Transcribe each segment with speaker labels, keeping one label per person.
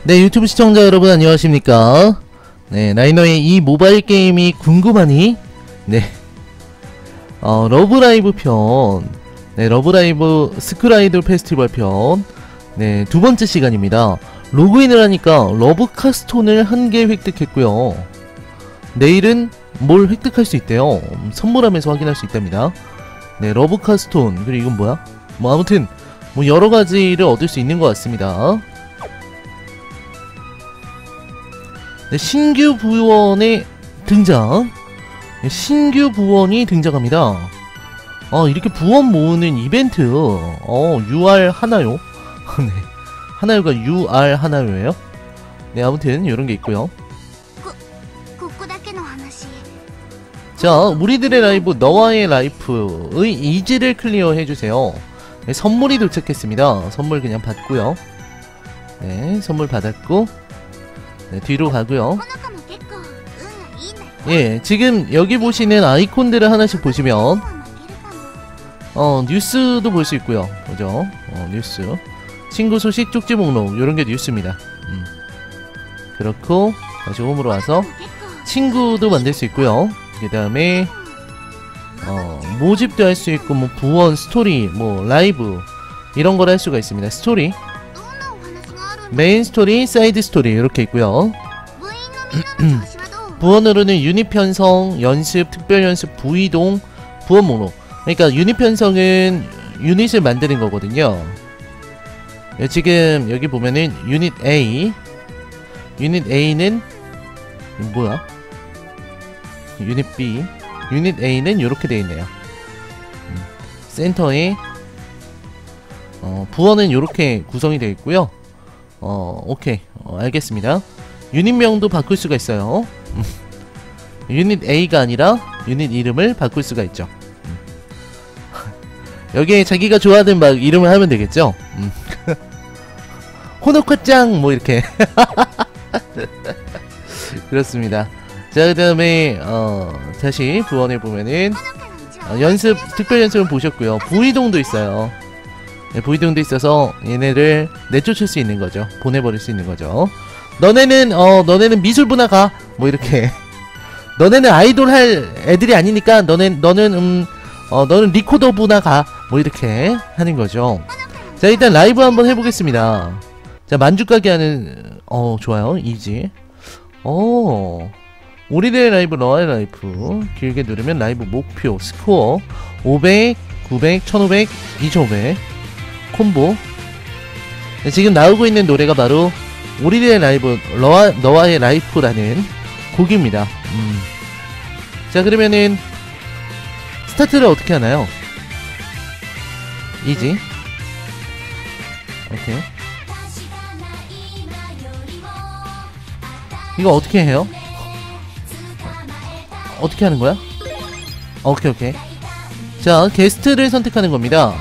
Speaker 1: 네, 유튜브 시청자 여러분 안녕하십니까. 네, 라이너의 이 모바일 게임이 궁금하니? 네, 러브라이브 편, 네, 러브라이브 스크라이돌 페스티벌 편, 네, 두 번째 시간입니다. 로그인을 하니까 러브카스톤을 1개 획득했고요. 내일은 뭘 획득할 수 있대요. 선물하면서 확인할 수 있답니다. 네, 러브카스톤. 그리고 이건 뭐야? 뭐 아무튼 뭐 여러가지를 얻을 수 있는 것 같습니다. 네, 신규 부원의 등장. 네, 신규 부원이 등장합니다. 이렇게 부원 모으는 이벤트. UR 하나요? 네, 하나요가 UR 하나요예요? 네, 아무튼 이런게 있고요. 자, 우리들의 라이브 너와의 라이프의 이지를 클리어 해주세요. 네, 선물이 도착했습니다. 선물 그냥 받고요. 네, 선물 받았고, 네, 뒤로 가고요. 예, 지금 여기 보시는 아이콘들을 하나씩 보시면 뉴스도 볼 수 있고요. 그죠? 뉴스, 친구 소식, 쪽지 목록, 요런게 뉴스입니다. 그렇고 다시 홈으로 와서 친구도 만들 수 있고요. 그 다음에 모집도 할 수 있고, 뭐 부원, 스토리, 뭐 라이브 이런 걸 할 수가 있습니다. 스토리, 메인 스토리, 사이드 스토리 이렇게 있고요. 부원으로는 유닛 편성, 연습, 특별 연습, 부이동, 부원 목록. 그러니까 유닛 편성은 유닛을 만드는 거거든요. 지금 여기 보면은 유닛 A, 유닛 A는 뭐야? 유닛 B, 유닛 A는 이렇게 되어 있네요. 센터에 부원은 이렇게 구성이 되어 있고요. 오케이, 알겠습니다. 유닛명도 바꿀 수가 있어요. 유닛 A가 아니라 유닛 이름을 바꿀 수가 있죠. 여기에 자기가 좋아하는 막 이름을 하면 되겠죠. 호노카짱 뭐 이렇게. 그렇습니다. 자, 그 다음에 다시 부원을 보면은 연습, 특별 연습을 보셨고요. 부이동도 있어요. 네, 부이동도 있어서 얘네를 내쫓을 수 있는 거죠. 보내버릴 수 있는 거죠. 너네는 미술부나 가 뭐 이렇게. 너네는 아이돌 할 애들이 아니니까 너는 리코더부나 가 뭐 이렇게 하는 거죠. 자, 일단 라이브 한번 해보겠습니다. 자, 만주가게 하는 좋아요. 이지. 우리들의 라이브, 너와의 라이프. 길게 누르면 라이브 목표, 스코어 500, 900, 1500, 2500 콤보. 네, 지금 나오고 있는 노래가 바로 우리들의 라이브, 너와의 라이프라는 곡입니다. 자, 그러면은 스타트를 어떻게 하나요? 이지. 오케이. 이거 어떻게 해요? 어떻게 하는 거야? 오케이. 자, 게스트를 선택하는 겁니다.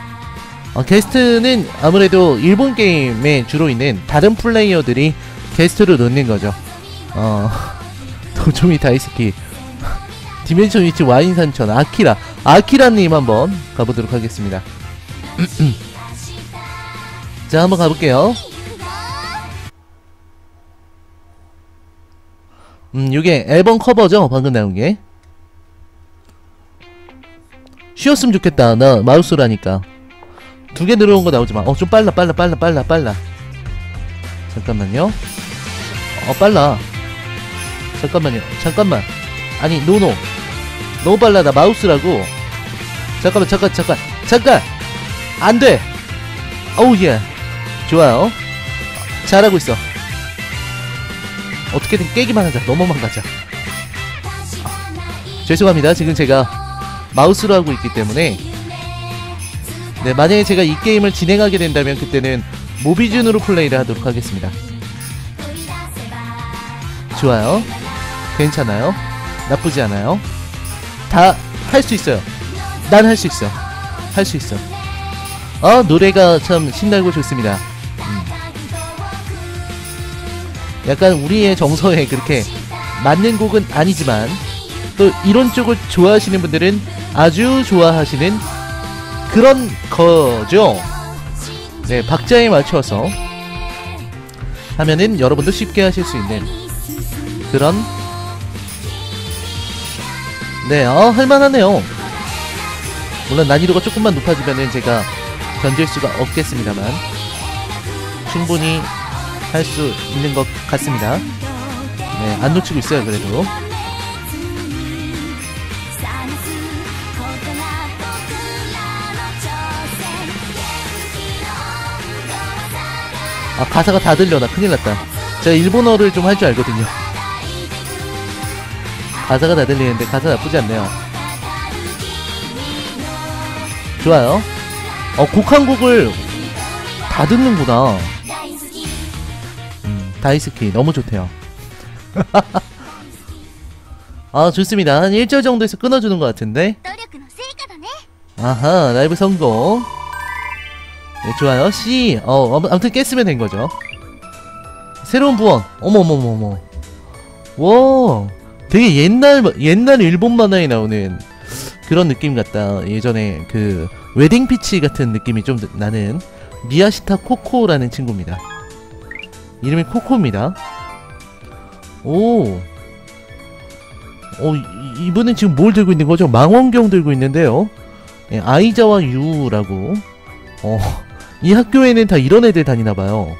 Speaker 1: 게스트는 아무래도 일본 게임에 주로 있는 다른 플레이어들이 게스트로 넣는 거죠. 도조미 다이스키, 디멘션 위치, 와인산천, 아키라님 한번 가보도록 하겠습니다. 자, 한번 가볼게요. 요게 앨범 커버죠, 방금 나온게. 쉬었으면 좋겠다. 나 마우스라니까. 2개 들어온 거 나오지마. 좀 빨라. 잠깐만요. 빨라. 잠깐만. 아니, 노노. 너무 빨라. 나 마우스라고. 잠깐. 안 돼. 어우, 예. 좋아요. 잘하고 있어. 어떻게든 깨기만 하자. 넘어만 가자. 죄송합니다. 지금 제가 마우스로 하고 있기 때문에. 네, 만약에 제가 이 게임을 진행하게 된다면 그때는 모비준으로 플레이를 하도록 하겠습니다. 좋아요. 괜찮아요. 나쁘지 않아요. 다 할 수 있어요. 난 할 수 있어. 노래가 참 신나고 좋습니다. 약간 우리의 정서에 그렇게 맞는 곡은 아니지만 또 이런 쪽을 좋아하시는 분들은 아주 좋아하시는 그런 거죠. 네, 박자에 맞춰서 하면은 여러분도 쉽게 하실 수 있는 그런 네, 할만하네요. 물론 난이도가 조금만 높아지면은 제가 견딜 수가 없겠습니다만 충분히 할 수 있는 것 같습니다. 네, 안 놓치고 있어요, 그래도. 아, 가사가 다 들려. 나 큰일 났다. 제가 일본어를 좀 할 줄 알거든요. 가사가 다 들리는데 가사 나쁘지 않네요. 좋아요. 곡 한 곡을 다 듣는구나. 다이스키 너무 좋대요. 아, 좋습니다. 한 1절 정도에서 끊어주는 것 같은데. 아하, 라이브 성공. 네, 좋아요. C. 아무튼 깼으면 된 거죠. 새로운 부원. 어머머머머. 와, 되게 옛날 일본 만화에 나오는 그런 느낌 같다. 예전에 그 웨딩 피치 같은 느낌이 좀 나는 미야시타 코코라는 친구입니다. 이름이 코코입니다. 오. 이분은 지금 뭘 들고 있는 거죠? 망원경 들고 있는데요. 예, 아이자와 유라고. 이 학교에는 다 이런 애들 다니나봐요.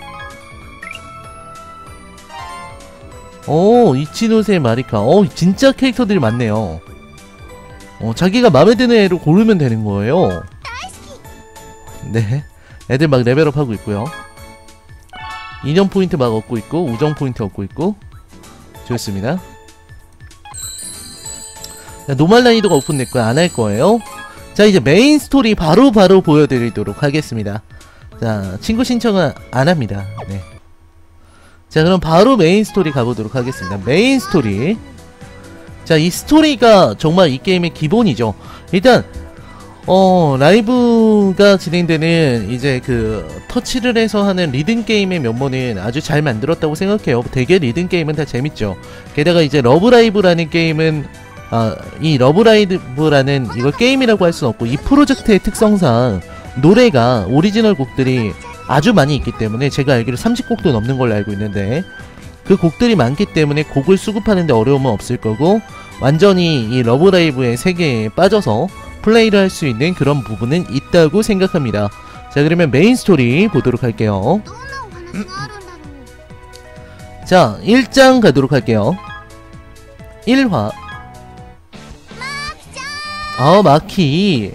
Speaker 1: 이치노세 마리카. 진짜 캐릭터들이 많네요. 자기가 마음에 드는 애로 고르면 되는 거예요. 네. 애들 막 레벨업 하고 있고요. 인연 포인트 막 얻고 있고, 우정 포인트 얻고 있고. 좋습니다. 노말 난이도가 오픈됐고요. 안 할 거예요. 자, 이제 메인 스토리 바로 보여드리도록 하겠습니다. 자, 친구 신청은 안 합니다. 네. 자, 그럼 바로 메인 스토리 가보도록 하겠습니다. 메인 스토리. 자, 이 스토리가 정말 이 게임의 기본이죠. 일단 라이브가 진행되는 이제 그 터치를 해서 하는 리듬 게임의 면모는 아주 잘 만들었다고 생각해요. 되게 리듬 게임은 다 재밌죠. 게다가 이제 러브라이브라는 게임은 이 러브라이브라는 이걸 게임이라고 할 수는 없고 이 프로젝트의 특성상 노래가 오리지널 곡들이 아주 많이 있기 때문에 제가 알기로 30곡도 넘는 걸로 알고 있는데 그 곡들이 많기 때문에 곡을 수급하는데 어려움은 없을 거고 완전히 이 러브라이브의 세계에 빠져서 플레이를 할 수 있는 그런 부분은 있다고 생각합니다. 자, 그러면 메인 스토리 보도록 할게요. 자, 1장 가도록 할게요. 1화. 마키.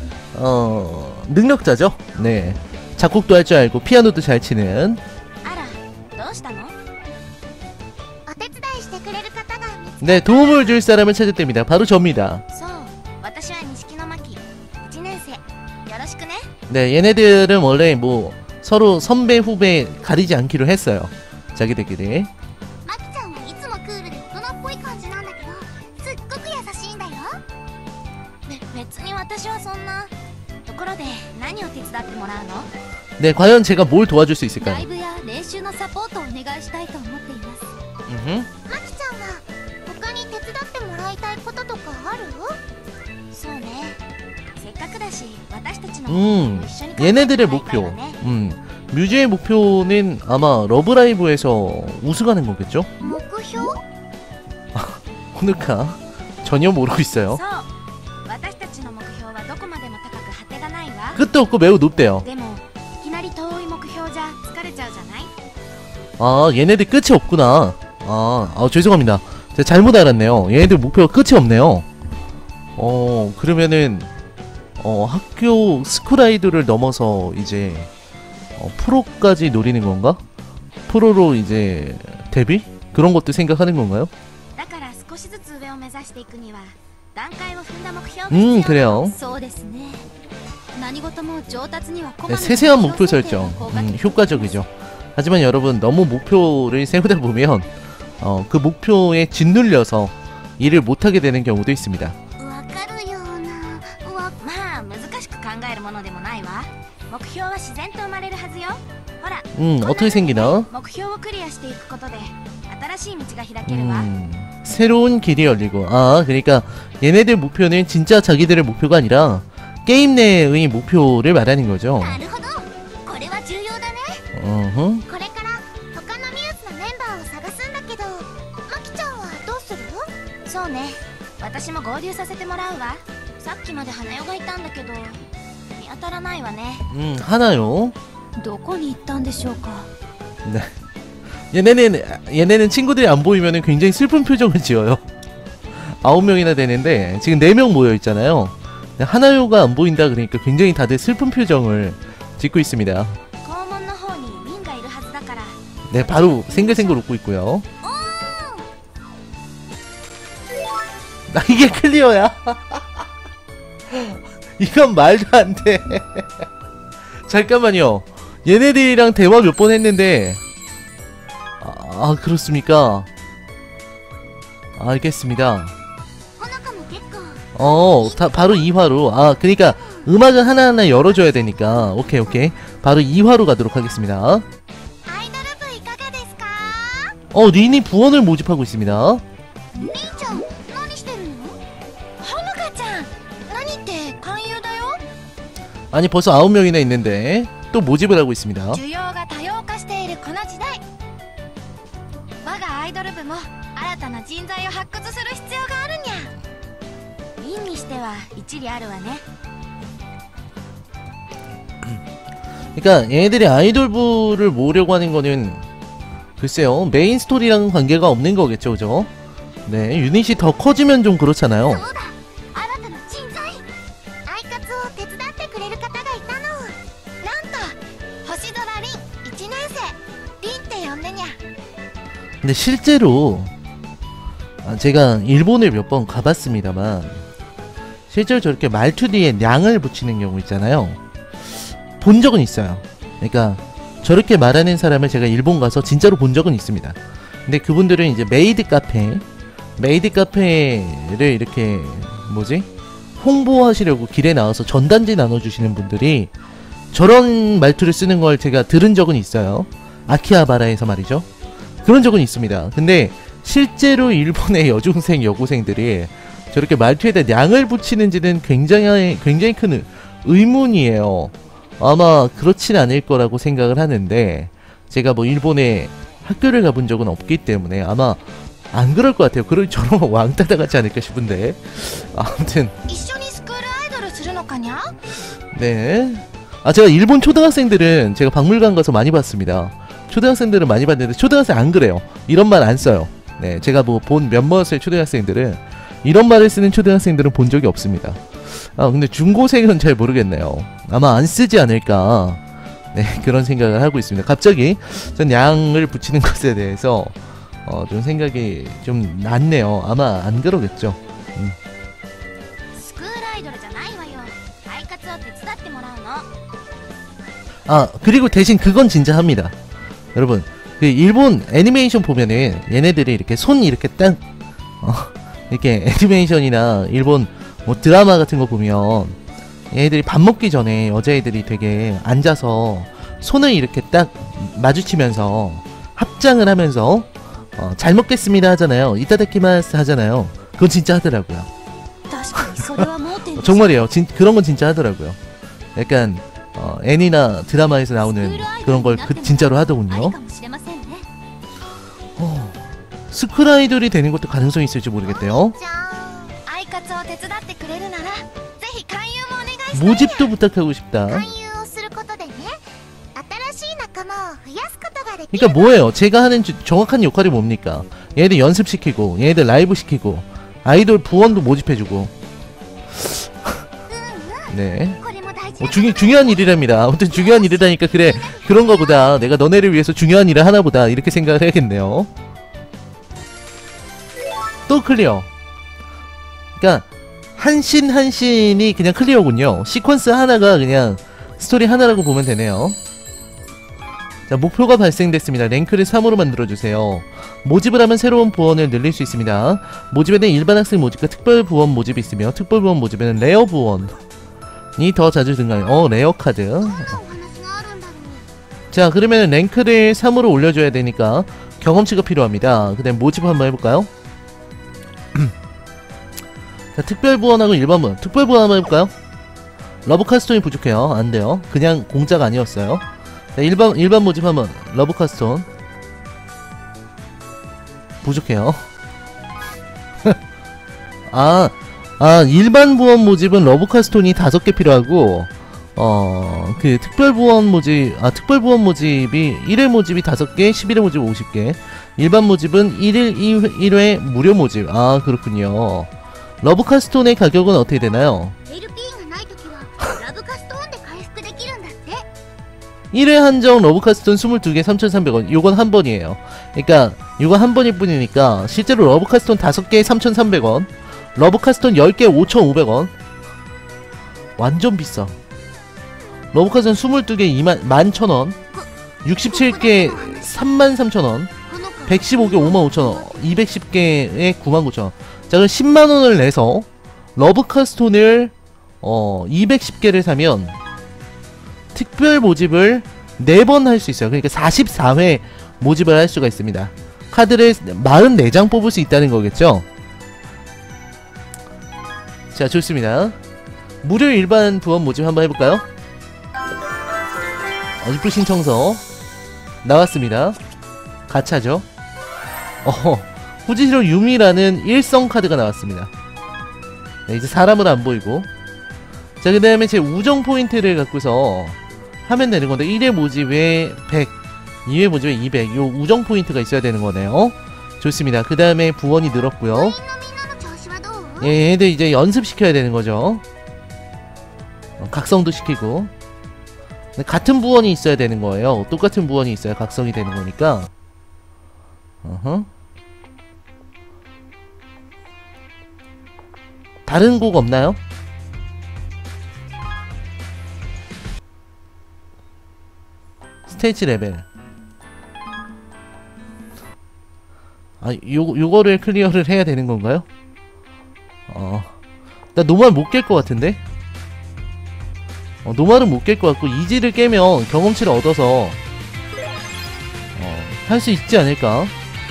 Speaker 1: 능력자죠? 네. 작곡도 할 줄 알고 피아노도 잘 치는. 네, 도움을 줄 사람을 찾았답니다. 바로 접니다. 네, 얘네들은 원래 뭐 서로 선배 후배 가리지 않기로 했어요. 자기들끼리. 네, 과연 제가 뭘 도와줄 수 있을까요? 얘네들의 목표. 뮤즈의 목표는 아마 러브라이브에서 우승하는 거겠죠? 호누카 전혀 모르고 있어요. 끝도 없고 매우 높대요. 얘네들 끝이 없구나. 죄송합니다. 제가 잘못 알았네요. 얘네들 목표가 끝이 없네요. 그러면은 학교 스쿨 아이돌을 넘어서 이제 프로까지 노리는 건가? 프로로 이제 데뷔? 그런 것도 생각하는 건가요? 그래요. 네, 세세한 목표 설정. 효과적이죠. 하지만 여러분 너무 목표를 세우다 보면 그 목표에 짓눌려서 일을 못하게 되는 경우도 있습니다. 어떻게 생기나? 새로운 길이 열리고. 그러니까 얘네들 목표는 진짜 자기들의 목표가 아니라 게임 내의 목표를 말하는 거죠.
Speaker 2: 私も合流させてもらうわ。さっきまで花代がいたんだけど見当たらないわね。
Speaker 1: 하나요?
Speaker 2: どこに行ったんでしょうか。
Speaker 1: 네. 얘네는 친구들이 안 보이면 굉장히 슬픈 표정을 지어요. 9명이나 되는데 지금 4명 모여 있잖아요. 하나요가 안 보인다 그러니까 굉장히 다들 슬픈 표정을 짓고 있습니다. 네, 바로 생글생글 웃고 있고요. 나 이게 클리어야? 이건 말도 안 돼. 잠깐만요. 얘네들이랑 대화 몇 번 했는데 그렇습니까? 알겠습니다. 바로 2화로. 그니까 음악을 하나하나 열어줘야 되니까. 오케이. 바로 2화로 가도록 하겠습니다. 린이 부원을 모집하고 있습니다. 아니, 벌써 9명이나 있는데 또 모집을 하고 있습니다. 그러니까 얘네들이 아이돌부를 모으려고 하는 거는 글쎄요, 메인 스토리랑 관계가 없는 거겠죠, 그죠? 네, 유닛이 더 커지면 좀 그렇잖아요. 근데 실제로 제가 일본을 몇 번 가봤습니다만 실제로 저렇게 말투 뒤에 냥을 붙이는 경우 있잖아요. 본 적은 있어요. 그러니까 저렇게 말하는 사람을 제가 일본 가서 진짜로 본 적은 있습니다. 근데 그분들은 이제 메이드 카페를 이렇게 홍보하시려고 길에 나와서 전단지 나눠주시는 분들이 저런 말투를 쓰는 걸 제가 들은 적은 있어요. 아키하바라에서 말이죠. 그런 적은 있습니다. 근데 실제로 일본의 여중생, 여고생들이 저렇게 말투에다 냥을 붙이는지는 굉장히 큰 의문이에요. 아마 그렇진 않을 거라고 생각을 하는데 제가 뭐 일본에 학교를 가본 적은 없기 때문에 아마 안 그럴 것 같아요. 저런 왕따 당하지 않을까 싶은데 아무튼 네. 제가 일본 초등학생들은 제가 박물관 가서 많이 봤습니다. 초등학생들은 많이 봤는데 초등학생 안 그래요. 이런 말 안 써요. 네, 제가 뭐 본 몇몇의 초등학생들은 이런 말을 쓰는 초등학생들은 본 적이 없습니다. 근데 중고생은 잘 모르겠네요. 아마 안 쓰지 않을까. 네, 그런 생각을 하고 있습니다. 갑자기 전 양을 붙이는 것에 대해서 좀 생각이 좀 났네요. 아마 안 그러겠죠. 그리고 대신 그건 진짜 합니다. 여러분, 그 일본 애니메이션 보면은 얘네들이 이렇게 손 이렇게 딱 이렇게 애니메이션이나 일본 뭐 드라마 같은 거 보면 얘네들이 밥 먹기 전에 여자애들이 되게 앉아서 손을 이렇게 딱 마주치면서 합장을 하면서 잘 먹겠습니다 하잖아요. 이타다키마스 하잖아요. 그건 진짜 하더라고요. 정말이에요. 그런 건 진짜 하더라고요. 약간 애니나 드라마에서 나오는 그런 걸 진짜로 하더군요. 스쿨아이돌이 되는 것도 가능성이 있을지 모르겠대요. 모집도 부탁하고 싶다. 그러니까 뭐예요? 제가 하는 정확한 역할이 뭡니까? 얘네들 연습시키고 얘네들 라이브 시키고 아이돌 부원도 모집해주고 네. 중요한 일이랍니다. 아무튼 중요한 일이라니까 그래 그런가 보다. 내가 너네를 위해서 중요한 일을 하나 보다 이렇게 생각을 해야겠네요. 또 클리어. 그러니까 한신 한신이 그냥 클리어군요. 시퀀스 하나가 그냥 스토리 하나라고 보면 되네요. 자, 목표가 발생됐습니다. 랭크를 3으로 만들어주세요. 모집을 하면 새로운 부원을 늘릴 수 있습니다. 모집에는 일반 학생 모집과 특별 부원 모집이 있으며 특별 부원 모집에는 레어 부원이 더 자주 등장해요. 레어 카드. 자, 그러면 랭크를 3으로 올려줘야 되니까 경험치가 필요합니다. 그 다음 모집 한번 해볼까요? 자, 특별 부원하고 일반 부원. 특별 부원 한번 해볼까요? 러브 카스톤이 부족해요. 안 돼요. 그냥 공짜가 아니었어요. 자, 일반 모집 한번. 러브 카스톤 부족해요. 일반 부원 모집은 러브카스톤이 5개 필요하고, 그 특별 부원 모집이 1회 모집이 5개, 11회 모집 50개. 일반 모집은 1회 무료 모집. 아, 그렇군요. 러브카스톤의 가격은 어떻게 되나요?
Speaker 2: LPがないときはラブカストーンで回復できるんだって
Speaker 1: 1회 한정 러브카스톤 22개 3,300원. 요건 한 번이에요. 그러니까 요거 한 번일 뿐이니까 실제로 러브카스톤 5개 3,300원, 러브카스톤 10개 5,500원. 완전 비싸. 러브카스톤 22개 11,000원, 67개 33,000원, 115개 55,000원, 210개에 99,000원. 자, 그럼 10만원을 내서 러브카스톤을 210개를 사면 특별 모집을 4번 할 수 있어요. 그러니까 44회 모집을 할 수가 있습니다. 카드를 44장 뽑을 수 있다는 거겠죠? 자, 좋습니다. 무료 일반 부원 모집 한번 해볼까요? 입구 신청서 나왔습니다. 가차죠. 후지히로 유미라는 일성 카드가 나왔습니다. 네, 이제 사람은 안 보이고. 자, 그 다음에 제 우정 포인트를 갖고서 하면 되는 건데, 1회 모집에 100, 2회 모집에 200. 요 우정 포인트가 있어야 되는 거네요. 좋습니다. 그 다음에 부원이 늘었고요. 예, 얘들 이제 연습시켜야 되는 거죠. 각성도 시키고. 같은 부원이 있어야 되는 거예요. 똑같은 부원이 있어야 각성이 되는 거니까. 다른 곡 없나요? 스테이지 레벨. 요거를 클리어를 해야 되는 건가요? 나 노말 못 깰 것 같은데? 노말은 못 깰 것 같고, 이지를 깨면 경험치를 얻어서 할 수 있지 않을까?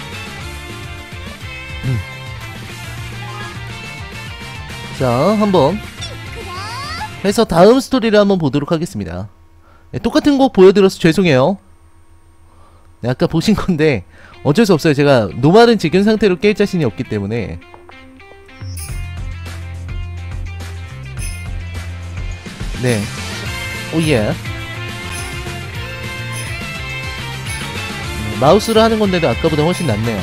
Speaker 1: 자, 한번 해서 다음 스토리를 한번 보도록 하겠습니다. 네, 똑같은 곡 보여드려서 죄송해요. 네, 아까 보신 건데 어쩔 수 없어요. 제가 노말은 지금 상태로 깰 자신이 없기 때문에. 네, 오예. 마우스로 하는 건데도 아까보다 훨씬 낫네요.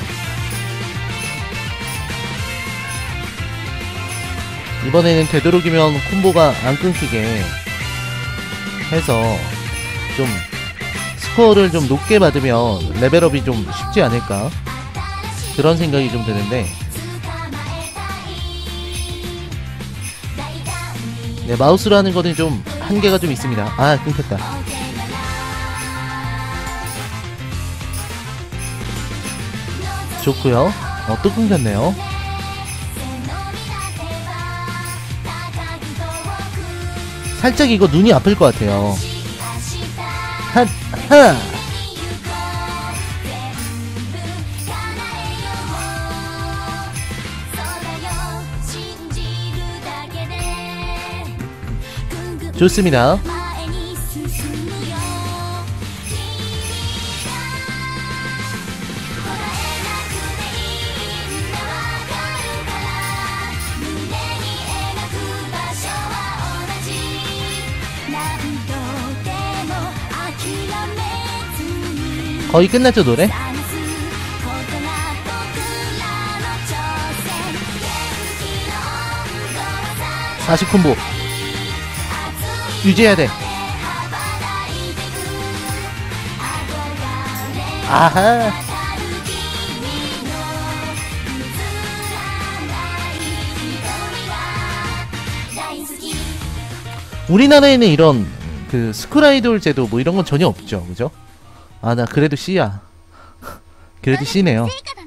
Speaker 1: 이번에는 되도록이면 콤보가 안 끊기게 해서 좀 스코어를 좀 높게 받으면 레벨업이 좀 쉽지 않을까, 그런 생각이 좀 드는데. 네, 마우스로 하는 거는 좀 한계가 좀 있습니다. 아, 끊겼다. 좋고요. 또 끊겼네요. 살짝 이거 눈이 아플 것 같아요. 하! 좋습니다. 거의 끝났죠, 노래? (40) 콤보 유지해야 돼. 아하. 우리나라에는 이런 그 스쿨아이돌 제도 뭐 이런 건 전혀 없죠, 그죠? 아, 나 그래도 C야. 그래도 C네요.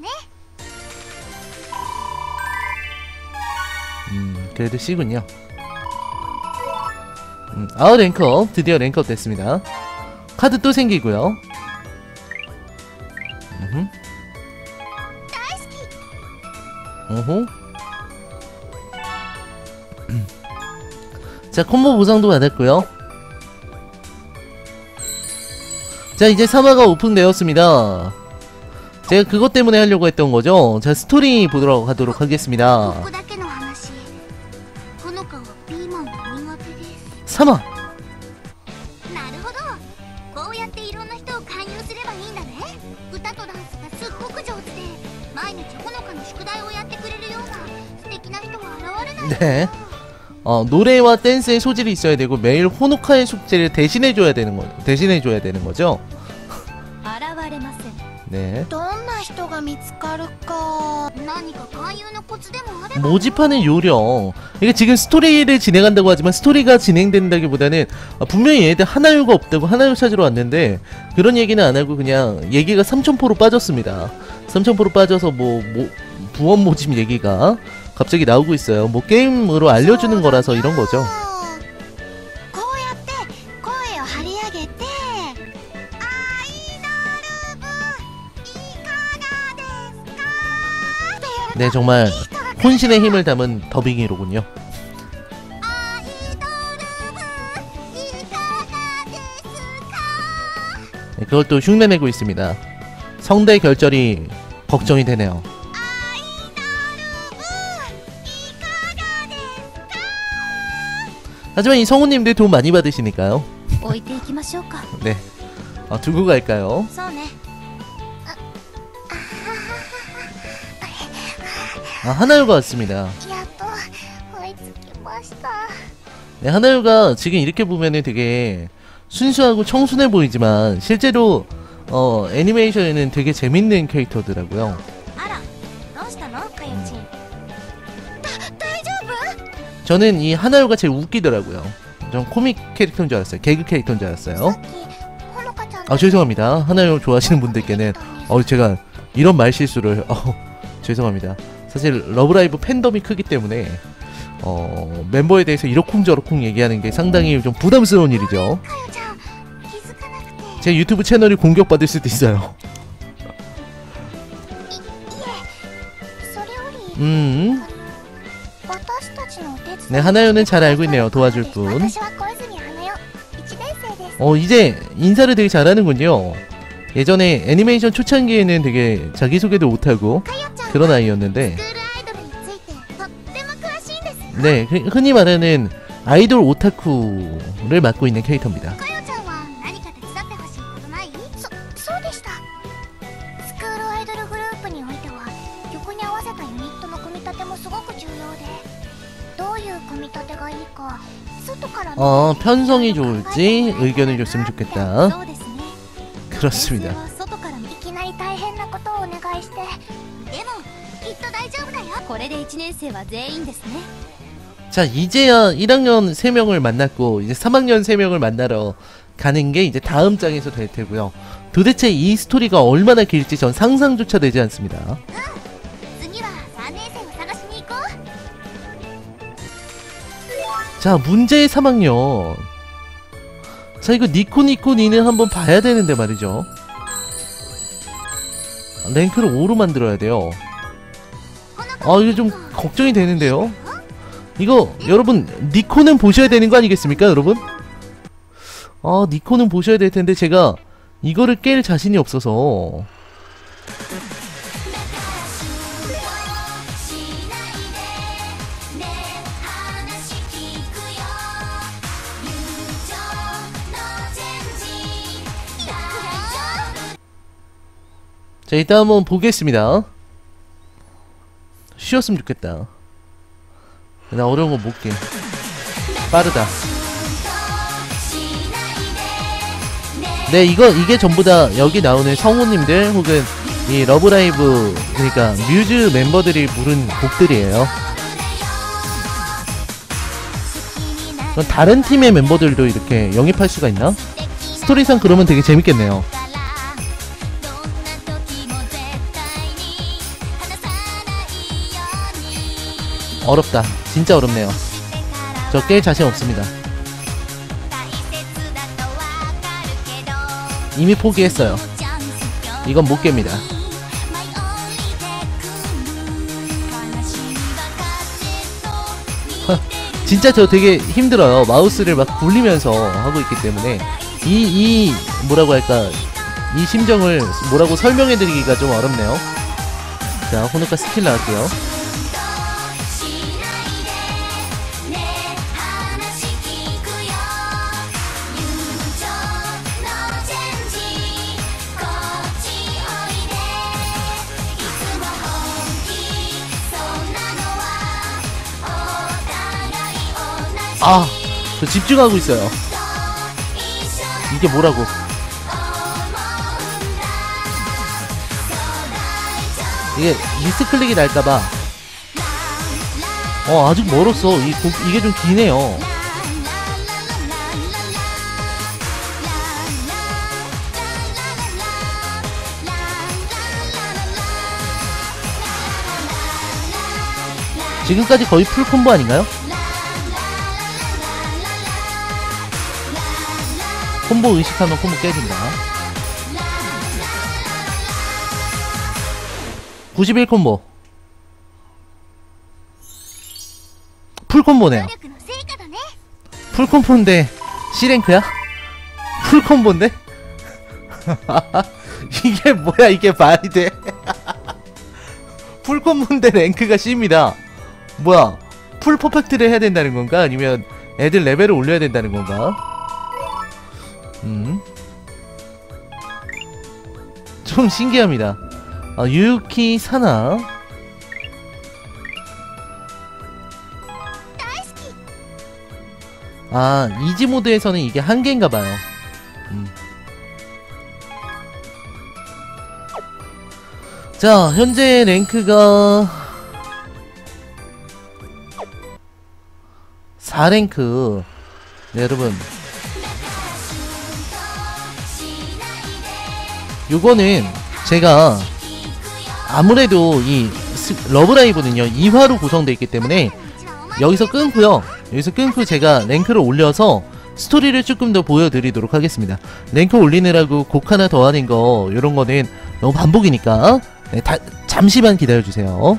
Speaker 1: 그래도 C군요. 랭크업. 드디어 랭크업 됐습니다. 카드 또 생기고요. 자, 콤보 보상도 받았고요. 자, 이제 3화가 오픈되었습니다. 제가 그것 때문에 하려고 했던 거죠. 자, 스토리 보도록 하도록 하겠습니다.
Speaker 2: のかはピーマンが苦手です。
Speaker 1: 사마.
Speaker 2: なるほど、こうやっていろんな人を勧誘すればいいんだね。歌とダンスがすっごく上手で毎日ほのかの宿題をやってくれるような素敵な人は現れない。
Speaker 1: 네. 노래와 댄스에 소질이 있어야 되고 매일 호노카의 숙제를 대신해줘야 되는 거죠. 네. 모집하는 요령. 이게 지금 스토리를 진행한다고 하지만 스토리가 진행된다기보다는 분명히 얘들 하나요가 없다고 하나요 찾으러 왔는데 그런 얘기는 안 하고 그냥 얘기가 3000%로 빠졌습니다. 3000%로 빠져서 뭐 부원 모집 얘기가 갑자기 나오고 있어요. 뭐 게임으로 알려주는 거라서 이런 거죠. 네, 정말 혼신의 힘을 담은 더빙이로군요. 네, 그걸 또 흉내내고 있습니다. 성대 결절이 걱정이 되네요. 하지만 이 성우님들 돈 많이 받으시니까요. 네, 두고 갈까요? 하나요가 왔습니다. 네, 하나요가 지금 이렇게 보면은 되게 순수하고 청순해 보이지만 실제로 애니메이션에는 되게 재밌는 캐릭터더라고요. 저는 이 하나요가 제일 웃기더라고요. 전 코믹 캐릭터인 줄 알았어요. 개그 캐릭터인 줄 알았어요. 죄송합니다. 하나요 좋아하시는 분들께는 제가 이런 말실수를 죄송합니다. 사실 러브라이브 팬덤이 크기 때문에 멤버에 대해서 이러쿵저러쿵 얘기하는 게 상당히 좀 부담스러운 일이죠. 제 유튜브 채널이 공격받을 수도 있어요. 네, 하나요는 잘 알고 있네요. 도와줄 분. 이제 인사를 되게 잘하는군요. 예전에 애니메이션 초창기에는 되게 자기소개도 못하고 그런 아이였는데, 네, 흔히 말하는 아이돌 오타쿠를 맡고 있는 캐릭터입니다. 편성이 좋을지 의견을 줬으면 좋겠다. 그렇습니다. 자, 이제야 1학년 3명을 만났고 이제 3학년 3명을 만나러 가는 게 이제 다음 장에서 될 테고요. 도대체 이 스토리가 얼마나 길지 전 상상조차 되지 않습니다. 자, 문제의 3학년. 자, 이거 니코니코니는 한번 봐야 되는데 말이죠. 랭크를 5로 만들어야 돼요. 이거 좀 걱정이 되는데요. 이거 여러분 니코는 보셔야 되는 거 아니겠습니까, 여러분? 니코는 보셔야 될 텐데 제가 이거를 깰 자신이 없어서. 자, 일단 한번 보겠습니다. 쉬었으면 좋겠다. 나 어려운 거 못 깨. 빠르다. 네, 이게 전부 다 여기 나오는 성우님들 혹은 이 러브라이브, 그러니까 뮤즈 멤버들이 부른 곡들이에요. 그럼 다른 팀의 멤버들도 이렇게 영입할 수가 있나? 스토리상 그러면 되게 재밌겠네요. 어렵다. 진짜 어렵네요. 저 깰 자신 없습니다. 이미 포기했어요. 이건 못 깹니다. 진짜 저 되게 힘들어요. 마우스를 막 굴리면서 하고 있기 때문에 이 뭐라고 할까, 이 심정을 뭐라고 설명해드리기가 좀 어렵네요. 자, 호노카 스킬 나갈게요. 아, 저 집중하고 있어요. 이게 뭐라고? 이게 미스클릭이 날까봐. 아직 멀었어. 이게 좀 기네요. 지금까지 거의 풀콤보 아닌가요? 콤보 의식하면 콤보 깨진다. 91콤보. 풀콤보네요. 풀콤보인데 C랭크야? 풀콤보인데? 이게 뭐야, 이게 말이 돼? 풀콤보인데 랭크가 C입니다. 뭐야, 풀 퍼펙트를 해야 된다는 건가? 아니면 애들 레벨을 올려야 된다는 건가? 좀 신기합니다. 유키 사나. 이지 모드에서는 이게 한 개인가봐요. 자, 현재 랭크가 4랭크. 네, 여러분. 요거는 제가 아무래도 이 러브라이브는요 2화로 구성되어 있기 때문에 여기서 끊고요. 여기서 끊고 제가 랭크를 올려서 스토리를 조금 더 보여드리도록 하겠습니다. 랭크 올리느라고 곡 하나 더 하는 거 요런 거는 너무 반복이니까 네, 잠시만 기다려주세요.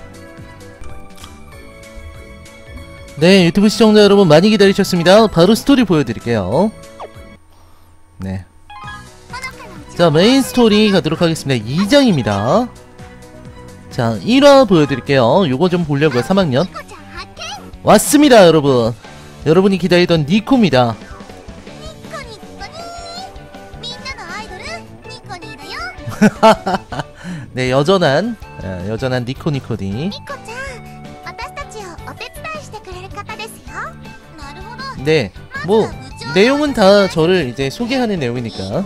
Speaker 1: 네, 유튜브 시청자 여러분 많이 기다리셨습니다. 바로 스토리 보여드릴게요. 네. 자, 메인 스토리 가도록 하겠습니다. 2장입니다. 자, 1화 보여드릴게요. 요거 좀 보려고요. 3학년 왔습니다, 여러분. 여러분이 기다리던 니코입니다. 네, 여전한 니코니코니. 네, 뭐 내용은 다 저를 이제 소개하는 내용이니까.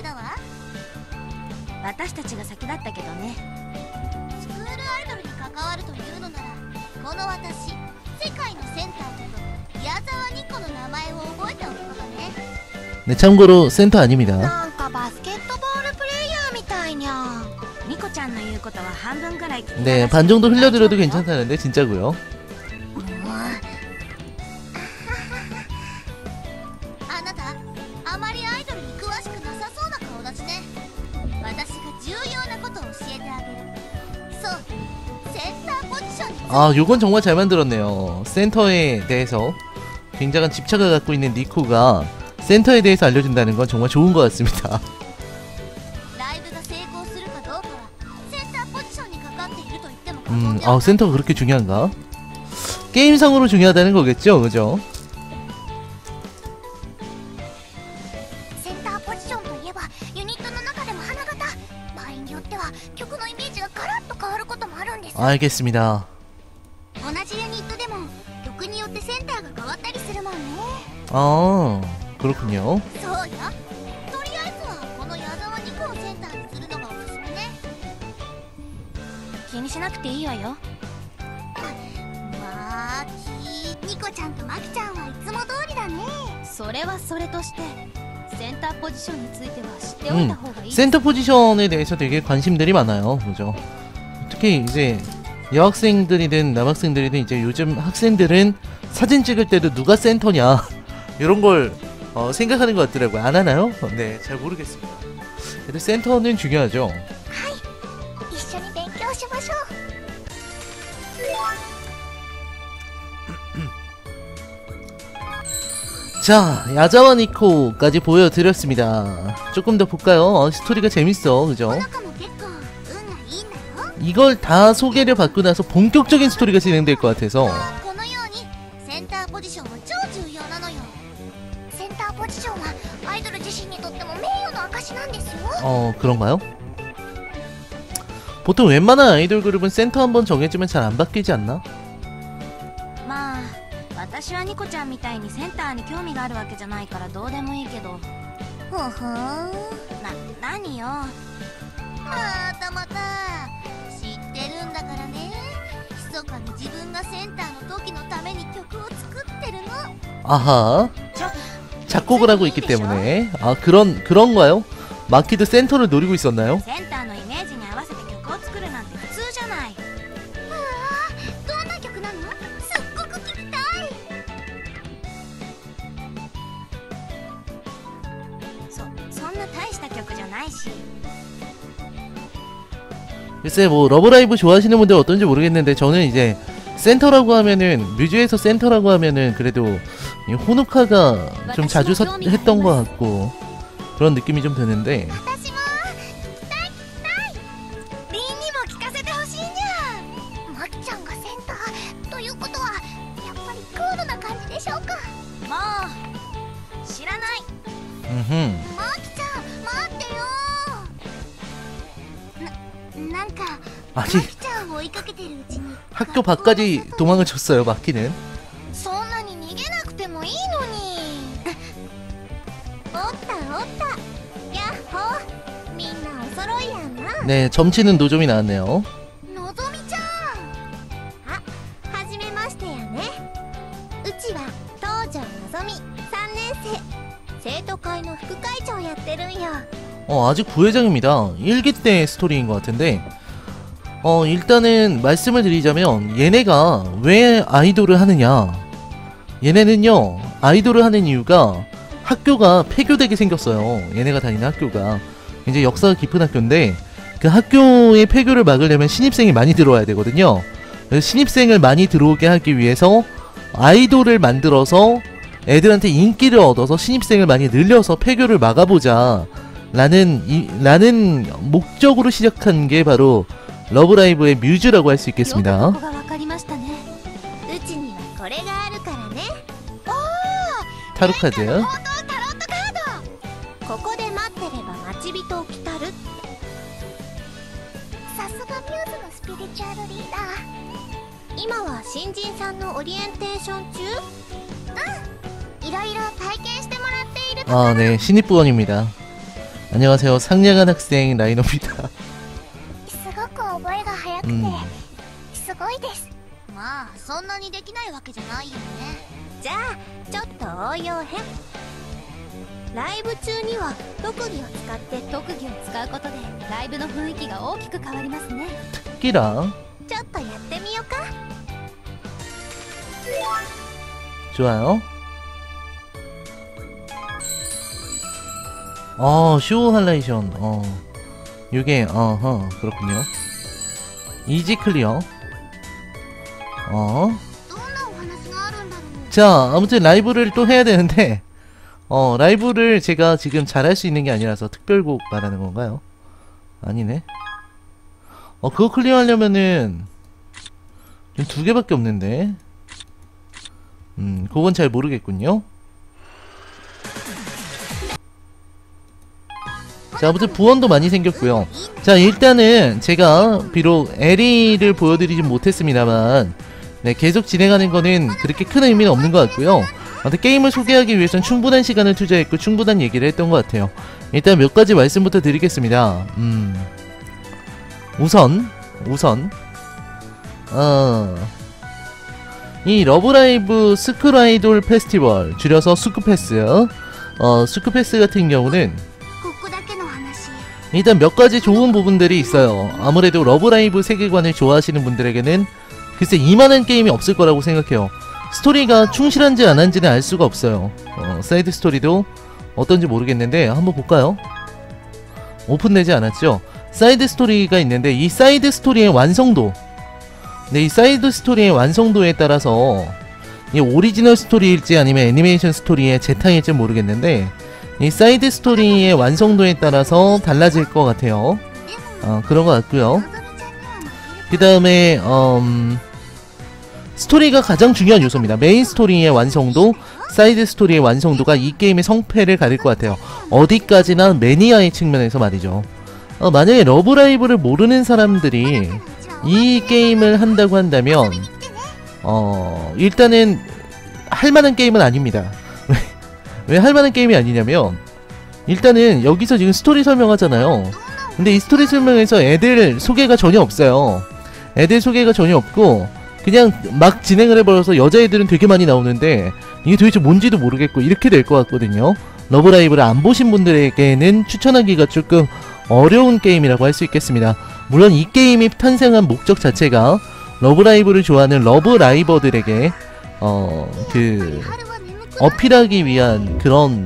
Speaker 2: 私たちが先だったけどね。スクールアイドルに関わるというのなら、この私、世界のセンターこと矢沢ニコの名前を覚えておくことね。
Speaker 1: 네, 참고로 센터 아닙니다.
Speaker 2: なんかバスケットボールプレイヤーみたいにゃ。ニコちゃんの言うことは半分くらい。
Speaker 1: 네, 반 정도 흘려들어도 괜찮다는데 진짜고요.
Speaker 2: あなた、あまりアイドルに詳しくなさそうな顔だしね。
Speaker 1: 요건 정말 잘 만들었네요. 센터에 대해서 굉장한 집착을 갖고 있는 니코가 센터에 대해서 알려준다는 건 정말 좋은 것 같습니다. 센터가 그렇게 중요한가? 게임상으로 중요하다는 거겠죠, 그죠? 알겠습니다. 그렇군요. 센터 포지션에 대해서 되게 관심들이 많아요, 그죠? 특히 이제 여학생들이든 남학생들이든 이제 요즘 학생들은 사진 찍을 때도 누가 센터냐 이런 걸 생각하는 것 같더라고요. 안 하나요? 네, 잘 모르겠습니다. 그래도 센터는 중요하죠. 자, 야자와 니코까지 보여드렸습니다. 조금 더 볼까요? 스토리가 재밌어, 그죠? 이걸 다 소개를 받고 나서 본격적인 스토리가 진행될 것 같아서. 그런가요? 보통 웬만한 아이돌 그룹은 센터 한번 정해지면 잘 안 바뀌지 않나?
Speaker 3: 私はニコちゃんみたいにセンターに興味があるわけじゃないからどうでもいいけど。
Speaker 2: ほほーん。
Speaker 3: 何よ。
Speaker 2: またまた知ってるんだからね。密かに自分がセンターの時のために曲を作ってるの。
Speaker 1: 아하. 작곡을 하고 있기 때문에. 아, 그런가요? 마키도 센터를 노리고 있었나요?
Speaker 3: センターのイメージに合わせて曲を作るなんて普通じゃない。
Speaker 2: どんな曲なの？すっごく聞きたい。
Speaker 3: そんな大した曲じゃないし。
Speaker 1: 글쎄 뭐 러브라이브 좋아하시는 분들 어떤지 모르겠는데 저는 이제 센터라고 하면은 뮤즈에서 센터라고 하면은 그래도 이 호누카가 좀 자주 했던 것 같고 그런 느낌이 좀 드는데
Speaker 2: 私も聞きたい聞きたい。
Speaker 3: リンにも聞かせてほしいにゃ。
Speaker 2: マキちゃんがセンターということはやっぱりクールな感じでしょうか。
Speaker 3: もう知らない。
Speaker 1: 음흠.
Speaker 2: マキちゃん待ってよ。なんか
Speaker 1: 아니
Speaker 2: マキちゃんを追いかけてるうちに
Speaker 1: 학교 밖까지 도망을 쳤어요 마키는.
Speaker 2: そんなに逃げなくてもいいのに。おったおった。やっほー。みんなお揃いやんな。
Speaker 1: 네 점치는 노점이 나왔네요.
Speaker 2: のぞみちゃん。あ、はじめましてやね。うちは東條のぞみ3年生。生徒会の副会長やってるんよ。
Speaker 1: 아직 부회장입니다. 1기 때 스토리인 것 같은데 일단은 말씀을 드리자면 얘네가 왜 아이돌을 하느냐. 얘네는요 아이돌을 하는 이유가 학교가 폐교되게 생겼어요. 얘네가 다니는 학교가 굉장히 역사가 깊은 학교인데 그 학교의 폐교를 막으려면 신입생이 많이 들어와야 되거든요. 그래서 신입생을 많이 들어오게 하기 위해서 아이돌을 만들어서 애들한테 인기를 얻어서 신입생을 많이 늘려서 폐교를 막아보자 라는 목적으로 시작한 게 바로 러브라이브의 뮤즈라고 할 수 있겠습니다.
Speaker 2: ここがわかりましたね。うちにはこれがあるからね。おー、
Speaker 1: 타로 카드.
Speaker 2: タロットカード。ここで待ってれば待ち人を来たる。さすがミューズのスピリチュアルリーダー。今は新人さんのオリエンテーション中？うん。いろいろ体験してもらっているところ。
Speaker 1: 아, 네. 신입부원입니다. 안녕하세요. 상냥한 학생 라이노입니다.
Speaker 2: すごく覚えが早くて、すごいです。まあそんなにできないわけじゃないよね。じゃあちょっと応用編。ライブ中には特技を使って特技を使うことでライブの雰囲気が大きく変わりますね。
Speaker 1: 특기랑
Speaker 2: ちょっとやってみようか。
Speaker 1: 좋아요. 쇼 할라이션. 요게 그렇군요. 이지 클리어.
Speaker 2: どんなお話があるんだろう。
Speaker 1: 자, 아무튼 라이브를 또 해야 되는데 라이브를 제가 지금 잘할 수 있는 게 아니라서 특별곡 말하는 건가요? 아니네. 그거 클리어하려면은 좀 2개밖에 없는데. 그건 잘 모르겠군요. 자, 아무튼 부원도 많이 생겼고요. 자, 일단은 제가 비록 에리를 보여드리진 못했습니다만 네, 계속 진행하는 거는 그렇게 큰 의미는 없는 것 같고요. 아무튼 게임을 소개하기 위해서는 충분한 시간을 투자했고 충분한 얘기를 했던 것 같아요. 일단 몇 가지 말씀부터 드리겠습니다. 우선 이 러브라이브 스쿨 아이돌 페스티벌, 줄여서 스쿠패스, 스쿠패스 같은 경우는
Speaker 2: ここだけの話。
Speaker 1: 일단 몇 가지 좋은 부분들이 있어요. 아무래도 러브라이브 세계관을 좋아하시는 분들에게는 글쎄 이만한 게임이 없을 거라고 생각해요. 스토리가 충실한지 안 한지는 알 수가 없어요. 사이드 스토리도 어떤지 모르겠는데 한번 볼까요? 오픈되지 않았죠? 사이드 스토리가 있는데 이 사이드 스토리의 완성도, 네, 이 사이드 스토리의 완성도에 따라서 이 오리지널 스토리일지 아니면 애니메이션 스토리의 재탕일지 모르겠는데 이 사이드 스토리의 완성도에 따라서 달라질 것 같아요. 그런 것 같고요. 그 다음에 스토리가 가장 중요한 요소입니다. 메인 스토리의 완성도, 사이드 스토리의 완성도가 이 게임의 성패를 가릴 것 같아요. 어디까지나 매니아의 측면에서 말이죠. 만약에 러브라이브를 모르는 사람들이 이 게임을 한다고 한다면 일단은 할만한 게임은 아닙니다. 왜 할만한 게임이 아니냐면 일단은 여기서 지금 스토리 설명하잖아요. 근데 이 스토리 설명에서 애들 소개가 전혀 없어요. 애들 소개가 전혀 없고 그냥 막 진행을 해버려서 여자애들은 되게 많이 나오는데 이게 도대체 뭔지도 모르겠고 이렇게 될 것 같거든요. 러브라이브를 안 보신 분들에게는 추천하기가 조금 어려운 게임이라고 할 수 있겠습니다. 물론 이 게임이 탄생한 목적 자체가 러브라이브를 좋아하는 러브라이버들에게 어필하기 위한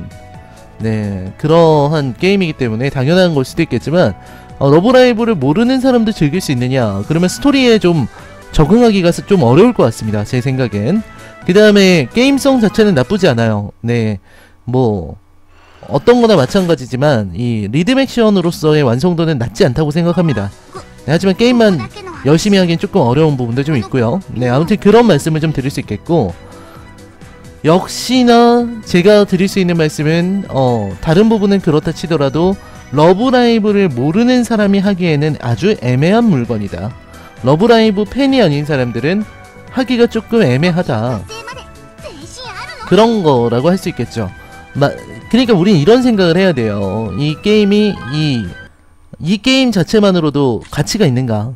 Speaker 1: 그러한 게임이기 때문에 당연한 걸 수도 있겠지만 러브라이브를 모르는 사람도 즐길 수 있느냐 그러면 스토리에 좀 적응하기가 좀 어려울 것 같습니다. 제 생각엔. 그 다음에 게임성 자체는 나쁘지 않아요. 네, 뭐 어떤 거나 마찬가지지만 이 리듬 액션으로서의 완성도는 낮지 않다고 생각합니다. 네, 하지만 게임만 열심히 하기엔 조금 어려운 부분도 좀 있고요. 네, 아무튼 그런 말씀을 좀 드릴 수 있겠고 역시나 제가 드릴 수 있는 말씀은 다른 부분은 그렇다 치더라도 러브라이브를 모르는 사람이 하기에는 아주 애매한 물건이다. 러브라이브 팬이 아닌 사람들은 하기가 조금 애매하다. 그런 거라고 할 수 있겠죠. 그러니까 우린 이런 생각을 해야 돼요. 이 게임이 이 게임 자체만으로도 가치가 있는가?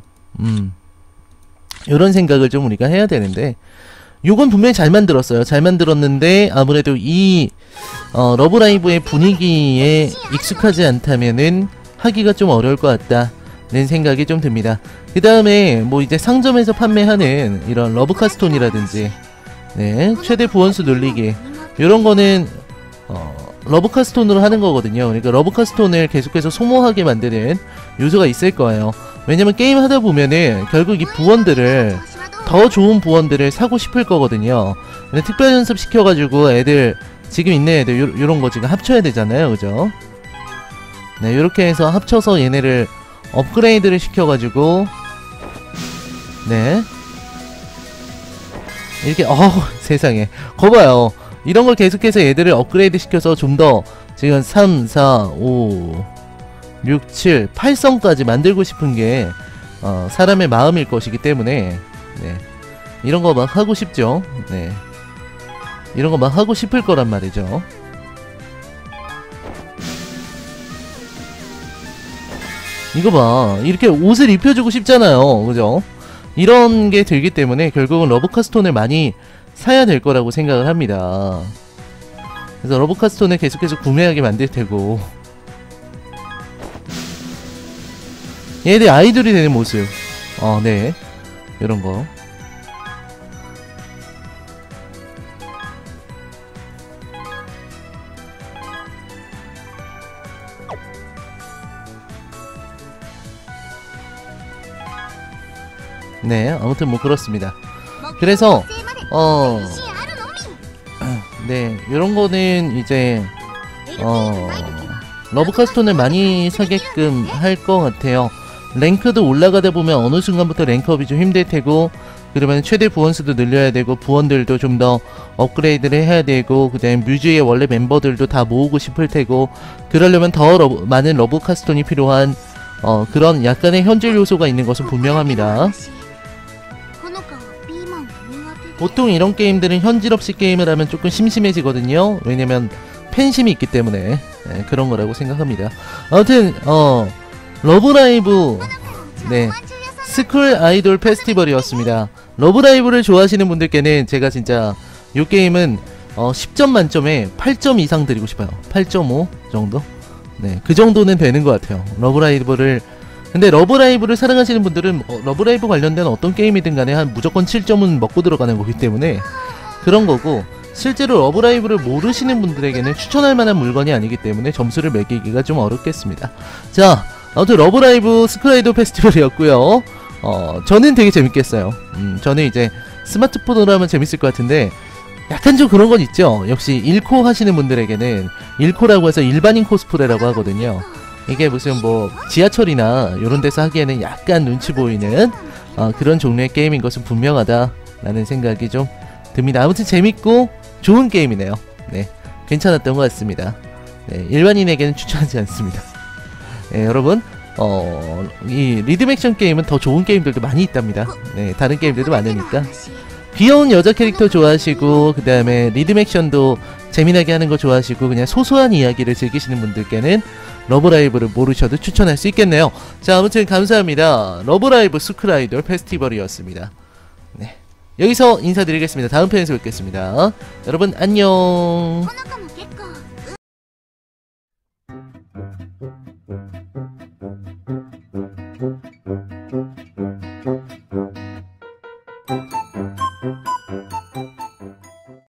Speaker 1: 이런 생각을 좀 우리가 해야 되는데 요건 분명히 잘 만들었어요. 잘 만들었는데 아무래도 이 러브라이브의 분위기에 익숙하지 않다면은 하기가 좀 어려울 것 같다는 생각이 좀 듭니다. 그 다음에 뭐 이제 상점에서 판매하는 이런 러브카스톤이라든지 네, 최대 부원수 늘리기 요런 거는 러브카스톤으로 하는 거거든요. 그러니까 러브카스톤을 계속해서 소모하게 만드는 요소가 있을 거예요. 왜냐면 게임 하다 보면은 결국 이 부원들을 더 좋은 부원들을 사고 싶을 거거든요. 근데 특별 연습 시켜가지고 애들 지금 있는 애들 요런 거 지금 합쳐야 되잖아요. 그죠? 네, 요렇게 해서 합쳐서 얘네를 업그레이드를 시켜가지고 네 이렇게 세상에 거봐요. 이런 걸 계속해서 얘들을 업그레이드 시켜서 좀 더 지금 3, 4, 5, 6, 7, 8성까지 만들고 싶은 게 사람의 마음일 것이기 때문에 네 이런 거 막 하고 싶죠. 네 이런 거 막 하고 싶을 거란 말이죠. 이거 봐, 이렇게 옷을 입혀주고 싶잖아요. 그죠? 이런 게 들기 때문에 결국은 러브카스톤을 많이 사야 될 거라고 생각을 합니다. 그래서 러브카스톤을 계속해서 구매하게 만들 테고 얘들 아이돌이 되는 모습 네 이런 거 네 아무튼 뭐 그렇습니다. 그래서 네 요런 거는 이제 러브카스톤을 많이 사게끔 할 것 같아요. 랭크도 올라가다 보면 어느 순간부터 랭크업이 좀 힘들 테고 그러면 최대 부원수도 늘려야 되고 부원들도 좀 더 업그레이드를 해야 되고 그 다음에 뮤즈의 원래 멤버들도 다 모으고 싶을 테고 그러려면 더 많은 러브카스톤이 필요한 그런 약간의 현질 요소가 있는 것은 분명합니다. 보통 이런 게임들은 현질 없이 게임을 하면 조금 심심해지거든요. 왜냐면 팬심이 있기 때문에 네, 그런 거라고 생각합니다. 아무튼 러브라이브 네 스쿨 아이돌 페스티벌이었습니다. 러브라이브를 좋아하시는 분들께는 제가 진짜 이 게임은 10점 만점에 8점 이상 드리고 싶어요. 8.5 정도? 네, 그 정도는 되는 것 같아요. 근데 러브라이브를 사랑하시는 분들은 러브라이브 관련된 어떤 게임이든 간에 한 무조건 7점은 먹고 들어가는 거기 때문에 그런 거고 실제로 러브라이브를 모르시는 분들에게는 추천할 만한 물건이 아니기 때문에 점수를 매기기가 좀 어렵겠습니다. 자, 아무튼 러브라이브 스쿨 아이돌 페스티벌이었고요. 저는 되게 재밌겠어요. 저는 이제 스마트폰으로 하면 재밌을 것 같은데 약간 좀 그런 건 있죠. 역시 1코 하시는 분들에게는 1코라고 해서 일반인 코스프레라고 하거든요. 이게 무슨 뭐 지하철이나 요런 데서 하기에는 약간 눈치 보이는 그런 종류의 게임인 것은 분명하다라는 생각이 좀 듭니다. 아무튼 재밌고 좋은 게임이네요. 네, 괜찮았던 것 같습니다. 네, 일반인에게는 추천하지 않습니다. 네, 여러분 이 리듬 액션 게임은 더 좋은 게임들도 많이 있답니다. 네, 다른 게임들도 많으니까 귀여운 여자 캐릭터 좋아하시고 그 다음에 리듬 액션도 재미나게 하는 거 좋아하시고 그냥 소소한 이야기를 즐기시는 분들께는 러브라이브를 모르셔도 추천할 수 있겠네요. 자, 아무튼 감사합니다. 러브라이브 스쿨아이돌 페스티벌이었습니다. 네, 여기서 인사드리겠습니다. 다음 편에서 뵙겠습니다. 여러분 안녕.
Speaker 2: ほのかも結構